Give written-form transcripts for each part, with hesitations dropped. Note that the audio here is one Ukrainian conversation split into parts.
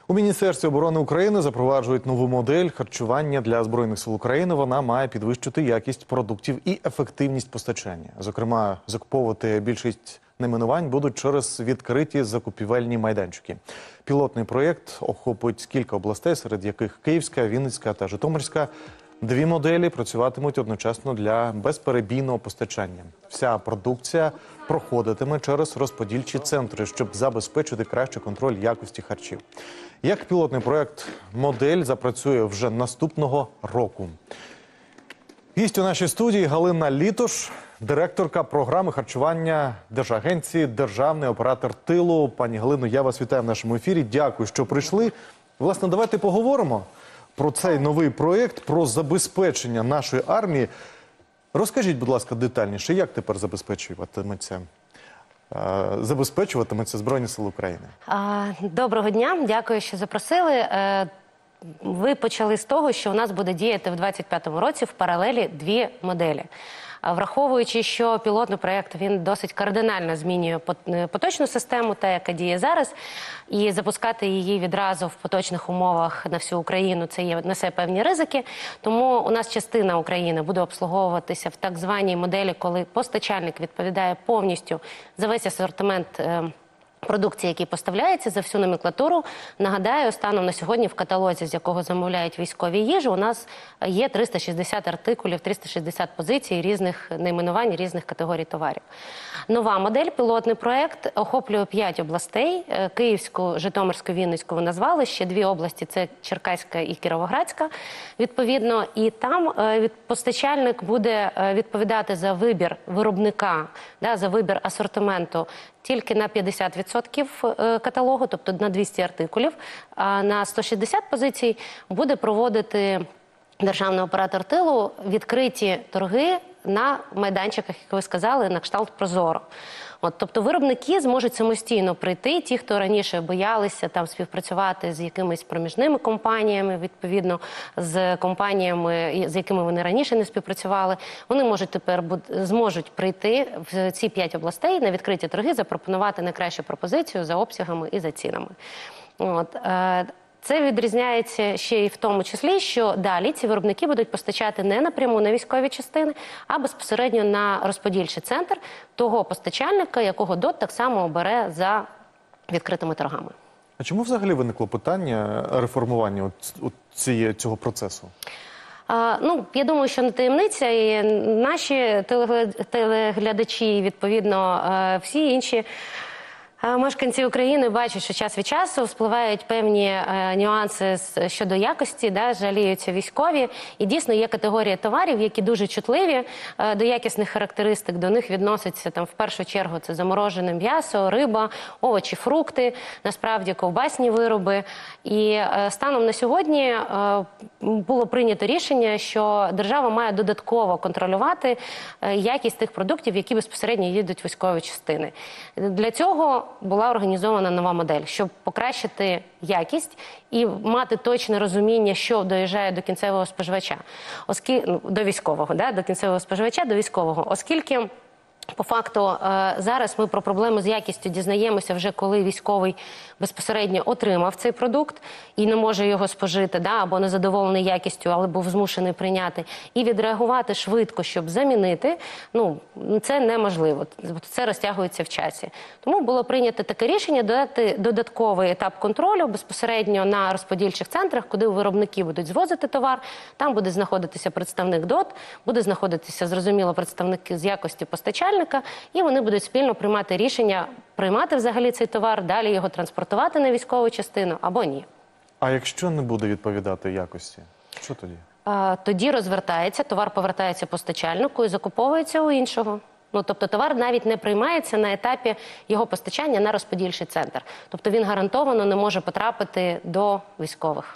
У Міністерстві оборони України запроваджують нову модель харчування для Збройних сил України. Вона має підвищити якість продуктів і ефективність постачання. Зокрема, закуповувати більшість найменувань будуть через відкриті закупівельні майданчики. Пілотний проєкт охопить кілька областей, серед яких Київська, Вінницька та Житомирська. Дві моделі працюватимуть одночасно для безперебійного постачання. Вся продукція проходитиме через розподільчі центри, щоб забезпечити кращий контроль якості харчів. Як пілотний проєкт «Модель» запрацює вже наступного року? Гість у нашій студії Галина Літош, директорка програми харчування Держагенції «Державний оператор тилу». Пані Галино, я вас вітаю в нашому ефірі. Дякую, що прийшли. Власне, давайте поговоримо про цей новий проєкт, про забезпечення нашої армії. Розкажіть, будь ласка, детальніше, як тепер забезпечуватиметься Збройні Сили України? Доброго дня, дякую, що запросили. Ви почали з того, що у нас буде діяти в 2025 році в паралелі дві моделі. Враховуючи, що пілотний проєкт, він досить кардинально змінює поточну систему, та яка діє зараз, і запускати її відразу в поточних умовах на всю Україну, це несе певні ризики. Тому у нас частина України буде обслуговуватися в так званій моделі, коли постачальник відповідає повністю за весь асортимент продукції, які поставляється, за всю номенклатуру. Нагадаю, станом на сьогодні в каталозі, з якого замовляють військові їжі, у нас є 360 артикулів, 360 позицій різних найменувань, різних категорій товарів. Нова модель, пілотний проєкт, охоплює 5 областей. Київську, Житомирську, Вінницьку ви назвали. Ще 2 області – це Черкаська і Кіровоградська, відповідно. І там постачальник буде відповідати за вибір виробника, за вибір асортименту тільки на 50% каталогу, тобто на 200 артикулів, а на 160 позицій буде проводити державний оператор тилу відкриті торги на майданчиках, як ви сказали, на кшталт Прозоро. Тобто виробники зможуть самостійно прийти, ті, хто раніше боялися там співпрацювати з якимись проміжними компаніями, відповідно, з компаніями, з якими вони раніше не співпрацювали, вони можуть тепер зможуть прийти в ці 5 областей на відкриті торги, запропонувати найкращу пропозицію за обсягами і за цінами. Це відрізняється ще й в тому числі, що далі ці виробники будуть постачати не напряму на військові частини, а безпосередньо на розподільчий центр того постачальника, якого ДОТ так само обере за відкритими торгами. А чому взагалі виникло питання реформування цього процесу? Я думаю, що не таємниця, і наші телеглядачі, відповідно, всі інші мешканці України бачать, що час від часу вспливають певні нюанси щодо якості, жаліються військові. І дійсно є категорія товарів, які дуже чутливі до якісних характеристик. До них відноситься в першу чергу це заморожене м'ясо, риба, овочі, фрукти, насправді ковбасні вироби. І станом на сьогодні було прийнято рішення, що держава має додатково контролювати якість тих продуктів, які безпосередньо їдуть в військові частини. Для цього була організована нова модель, щоб покращити якість і мати точне розуміння, що доїжджає до кінцевого споживача, до військового, до кінцевого споживача, до військового, оскільки по факту зараз ми про проблему з якістю дізнаємося вже коли військовий безпосередньо отримав цей продукт і не може його спожити, або незадоволений якістю, але був змушений прийняти. І відреагувати швидко, щоб замінити, це неможливо. Це розтягується в часі. Тому було прийнято таке рішення додати додатковий етап контролю безпосередньо на розподільчих центрах, куди виробники будуть звозити товар. Там буде знаходитися представник ДОТ, буде знаходитися, зрозуміло, представники з якості постачальника, і вони будуть спільно приймати рішення, приймати взагалі цей товар, далі його транспортувати на військову частину або ні. А якщо не буде відповідати якості, що тоді? Тоді розвертається, товар повертається постачальнику і закуповується у іншого. Тобто товар навіть не приймається на етапі його постачання на розподільчий центр. Тобто він гарантовано не може потрапити до військових.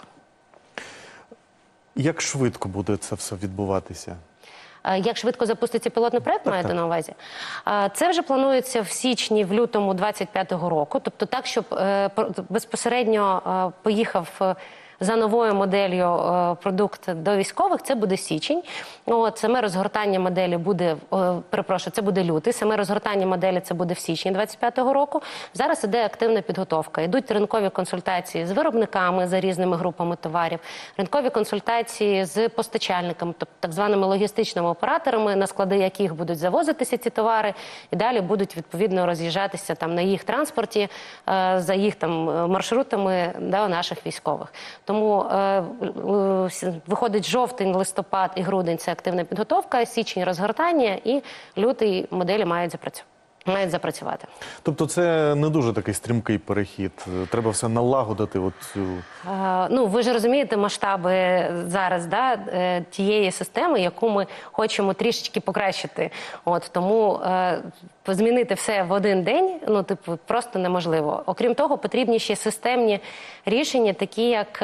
Як швидко буде це все відбуватися? Як швидко запуститься пілотний проєкт, маєте на увазі? Це вже планується в січні, в лютому 2025 року. Тобто так, щоб безпосередньо поїхав за новою моделлю продукт до військових, це буде січень. От, саме розгортання моделі буде, це буде лютий, саме розгортання моделі це буде в січні 25-го року. Зараз іде активна підготовка. Йдуть ринкові консультації з виробниками за різними групами товарів, ринкові консультації з постачальниками, тобто так званими логістичними операторами, на склади яких будуть завозитися ці товари, і далі будуть відповідно роз'їжджатися там на їх транспорті, за їх там маршрутами до наших військових. Тому виходить жовтень, листопад і грудень – це активна підготовка, січень – розгортання, і лютий моделі мають запрацювати. Тобто це не дуже такий стрімкий перехід, треба все налагодити оцю... Ну, ви ж розумієте масштаби зараз, да, тієї системи, яку ми хочемо трішечки покращити. От, тому змінити все в один день, ну, типу, просто неможливо. Окрім того, потрібні ще системні рішення, такі як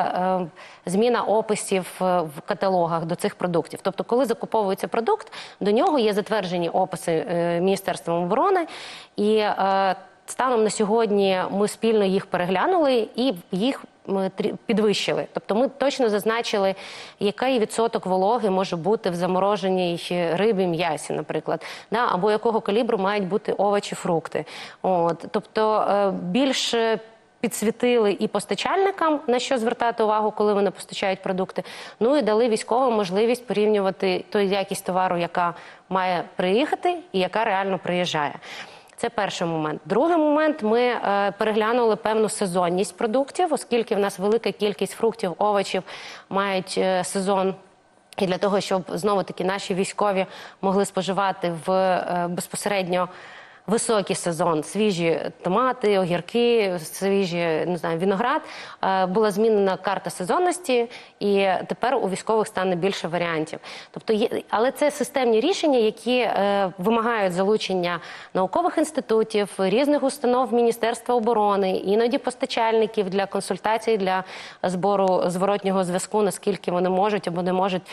зміна описів в каталогах до цих продуктів. Тобто, коли закуповується продукт, до нього є затверджені описи Міністерством оборони, і станом на сьогодні ми спільно їх переглянули і їх підвищили. Тобто ми точно зазначили, який відсоток вологи може бути в замороженій рибі, м'ясі, наприклад, да? Або якого калібру мають бути овочі, фрукти. От. Тобто більш підсвітили і постачальникам, на що звертати увагу, коли вони постачають продукти, ну і дали військовим можливість порівнювати ту якість товару, яка має приїхати і яка реально приїжджає. Це перший момент. Другий момент, ми переглянули певну сезонність продуктів, оскільки в нас велика кількість фруктів, овочів мають сезон. І для того, щоб, знову-таки, наші військові могли споживати в безпосередньо високий сезон свіжі томати, огірки, свіжі, не знаю, виноград, була змінена карта сезонності, і тепер у військових стане більше варіантів. Тобто, але це системні рішення, які вимагають залучення наукових інститутів, різних установ Міністерства оборони, іноді постачальників для консультацій, для збору зворотнього зв'язку, наскільки вони можуть або не можуть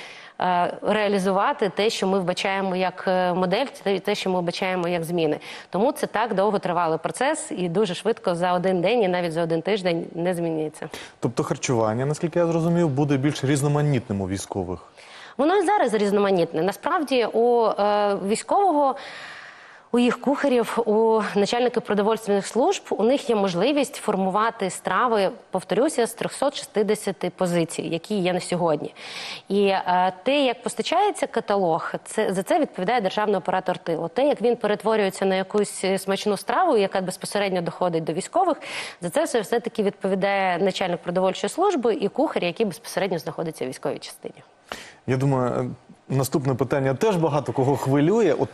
реалізувати те, що ми вбачаємо як модель, те, що ми вбачаємо як зміни. Тому це так довготривалий процес і дуже швидко за один день і навіть за один тиждень не змінюється. Тобто харчування, наскільки я зрозумів, буде більш різноманітним у військових? Воно і зараз різноманітне. Насправді у військового, у їх кухарів, у начальників продовольственних служб, у них є можливість формувати страви, повторюся, з 360 позицій, які є на сьогодні. І те, як постачається каталог, за це відповідає державний оператор тилу. Те, як він перетворюється на якусь смачну страву, яка безпосередньо доходить до військових, за це все-таки відповідає начальник продовольчої служби і кухар, який безпосередньо знаходиться в військовій частині. Я думаю, наступне питання теж багато кого хвилює. От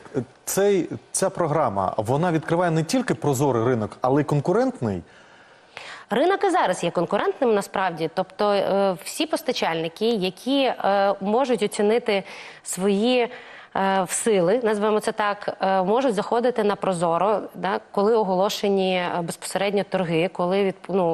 ця програма, вона відкриває не тільки прозорий ринок, але й конкурентний? Ринок і зараз є конкурентним, насправді. Тобто всі постачальники, які можуть оцінити свої сили, назвемо це так, можуть заходити на прозоро, да, коли оголошені безпосередньо торги, коли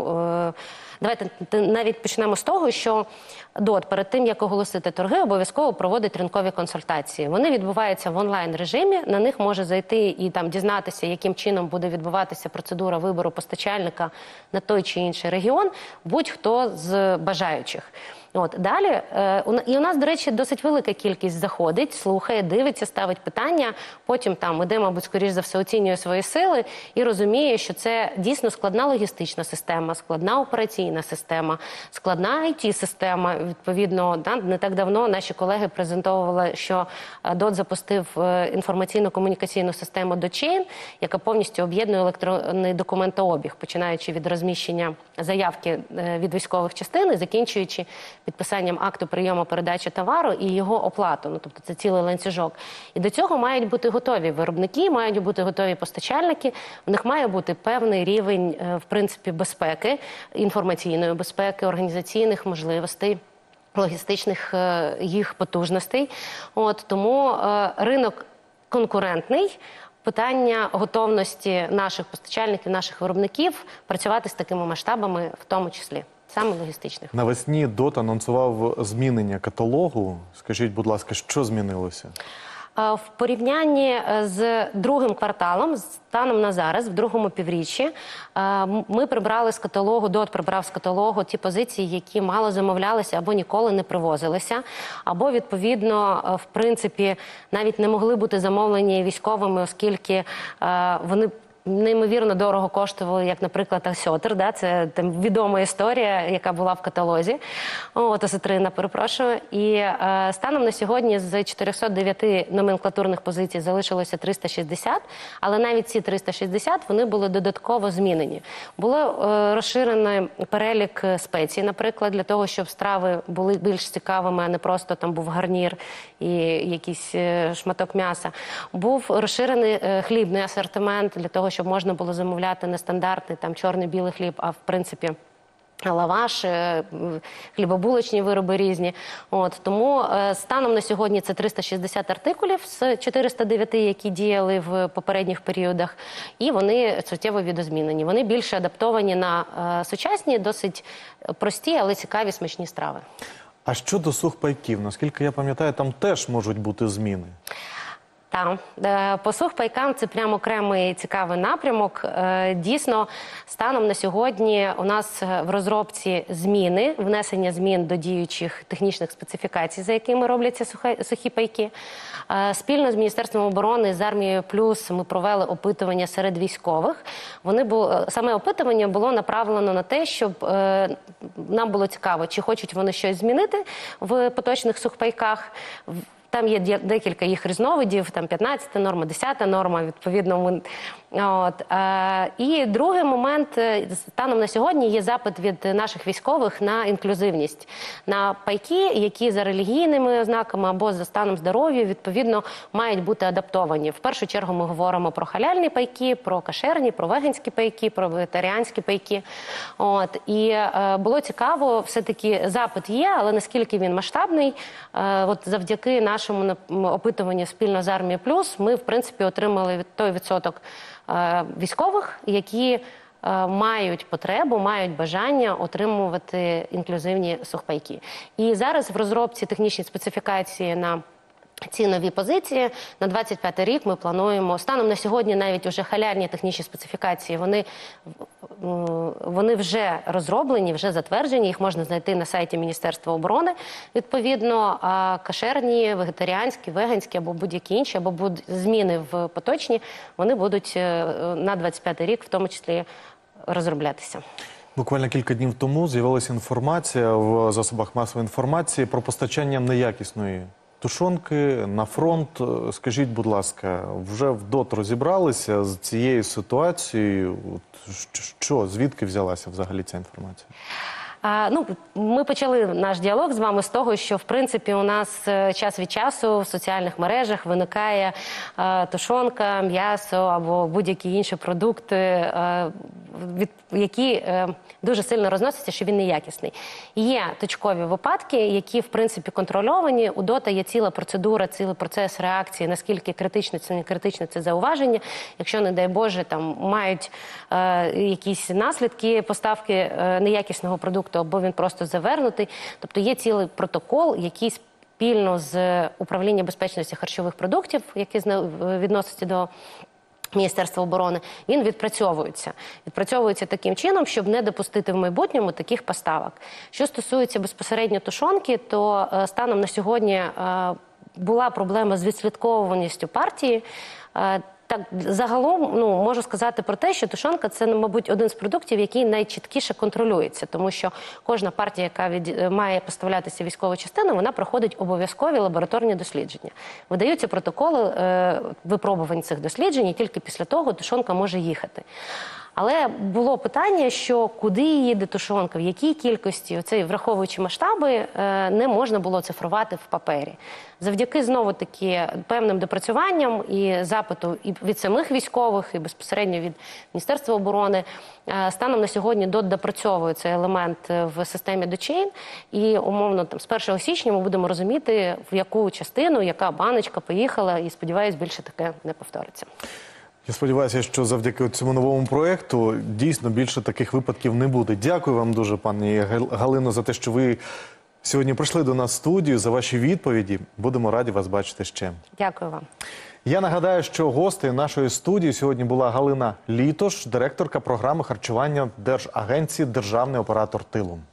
давайте навіть почнемо з того, що ДОТ перед тим, як оголосити торги, обов'язково проводить ринкові консультації. Вони відбуваються в онлайн-режимі, на них може зайти і там дізнатися, яким чином буде відбуватися процедура вибору постачальника на той чи інший регіон, будь-хто з бажаючих. От, далі, і у нас, до речі, досить велика кількість заходить, слухає, дивиться, ставить питання, потім там іде, мабуть, скоріш за все, оцінює свої сили і розуміє, що це дійсно складна логістична система, складна операційна система, складна IT-система. Відповідно, не так давно наші колеги презентовували, що ДОТ запустив інформаційно-комунікаційну систему DotChain, яка повністю об'єднує електронний документообіг, починаючи від розміщення заявки від військових частин і закінчуючи підписанням акту прийому передачі товару і його оплату. Ну, тобто це цілий ланцюжок. І до цього мають бути готові виробники, мають бути готові постачальники. В них має бути певний рівень, в принципі, безпеки, інформаційної безпеки, організаційних можливостей, логістичних їх потужностей. От, тому ринок конкурентний. Питання готовності наших постачальників, наших виробників працювати з такими масштабами, в тому числі. Саме логістичних. Навесні ДОТ анонсував змінення каталогу. Скажіть, будь ласка, що змінилося? В порівнянні з другим кварталом, станом на зараз, в другому півріччі, ми прибрали з каталогу, ДОТ прибрав з каталогу ті позиції, які мало замовлялися або ніколи не привозилися, або, відповідно, в принципі, навіть не могли бути замовлені військовими, оскільки вони неймовірно дорого коштували, як, наприклад, Осьотр, да? Це там відома історія, яка була в каталозі, Осетрина, перепрошую. І станом на сьогодні з 409 номенклатурних позицій залишилося 360, але навіть ці 360, вони були додатково змінені. Було розширений перелік спецій, наприклад, для того, щоб страви були більш цікавими, а не просто там був гарнір і якийсь шматок м'яса. Був розширений хлібний асортимент для того, щоб можна було замовляти не стандартний там чорний-білий хліб, а в принципі лаваш, хлібобулочні вироби різні. Тому станом на сьогодні це 360 артикулів з 409, які діяли в попередніх періодах, і вони суттєво відозмінені. Вони більше адаптовані на сучасні, досить прості, але цікаві, смачні страви. А щодо сухпайків, наскільки я пам'ятаю, там теж можуть бути зміни? Так, по сухпайкам це прямо окремий цікавий напрямок. Дійсно, станом на сьогодні у нас в розробці зміни, внесення змін до діючих технічних специфікацій, за якими робляться сухі пайки. Спільно з Міністерством оборони, з Армією Плюс ми провели опитування серед військових. Саме опитування було направлено на те, щоб нам було цікаво, чи хочуть вони щось змінити в поточних сухпайках. Там є декілька їх різновидів, там 15-та норма, 10-та норма, відповідно. І другий момент, станом на сьогодні є запит від наших військових на інклюзивність, на пайки, які за релігійними ознаками або за станом здоров'я, відповідно, мають бути адаптовані. В першу чергу ми говоримо про халяльні пайки, про кашерні, про веганські пайки, про вегетаріанські пайки. І було цікаво, все-таки запит є, але наскільки він масштабний, завдяки нашому опитуванню спільно з Армією Плюс, ми, в принципі, отримали той відсоток військових, які мають потребу, мають бажання отримувати інклюзивні сухпайки. І зараз в розробці технічні специфікації на ці нові позиції на 25-й рік ми плануємо. Станом на сьогодні навіть уже халяльні технічні специфікації, вони вже розроблені, вже затверджені, їх можна знайти на сайті Міністерства оборони. Відповідно, кашерні, вегетаріанські, веганські або будь-які інші, або зміни в поточні, вони будуть на 25-й рік в тому числі розроблятися. Буквально кілька днів тому з'явилася інформація в засобах масової інформації про постачання неякісної тушонки на фронт. Скажіть, будь ласка, вже в ДОТ розібралися з цією ситуацією? Звідки взялася взагалі ця інформація? Ми почали наш діалог з вами з того, що, в принципі, у нас час від часу в соціальних мережах виникає тушонка, м'ясо або будь-які інші продукти, які дуже сильно розносяться, що він неякісний. Є точкові випадки, які, в принципі, контрольовані. У ДОТа є ціла процедура, цілий процес реакції, наскільки критично це, не критично це зауваження. Якщо, не дай Боже, там мають якісь наслідки поставки неякісного продукту, або він просто завернутий. Тобто є цілий протокол, який спільно з Управлінням безпечності харчових продуктів, який відноситься до Міністерства оборони, він відпрацьовується. Відпрацьовується таким чином, щоб не допустити в майбутньому таких поставок. Що стосується безпосередньо тушонки, то станом на сьогодні була проблема з відслідковуваністю партії. Так, загалом, можу сказати про те, що тушонка – це, мабуть, один з продуктів, який найчіткіше контролюється, тому що кожна партія, яка має поставлятися військову частину, вона проходить обов'язкові лабораторні дослідження. Видаються протоколи випробувань цих досліджень, і тільки після того тушонка може їхати. Але було питання, що куди їде тушонка, в якій кількості, враховуючи масштаби, не можна було цифрувати в папері. Завдяки, знову-таки, певним допрацюванням і запиту і від самих військових, і безпосередньо від Міністерства оборони, станом на сьогодні ДОТ допрацьовує цей елемент в системі DOCHAIN, і, умовно, з 1 січня ми будемо розуміти, в яку частину, яка баночка поїхала, і, сподіваюся, більше таке не повториться. Я сподіваюся, що завдяки цьому новому проєкту дійсно більше таких випадків не буде. Дякую вам дуже, пані Галино, за те, що ви Сьогодні прийшли до нас в студію за ваші відповіді. Будемо раді вас бачити ще. Дякую вам. Я нагадаю, що гостею нашої студії сьогодні була Галина Літош, директорка програми харчування Держагенції «Державний оператор тилу».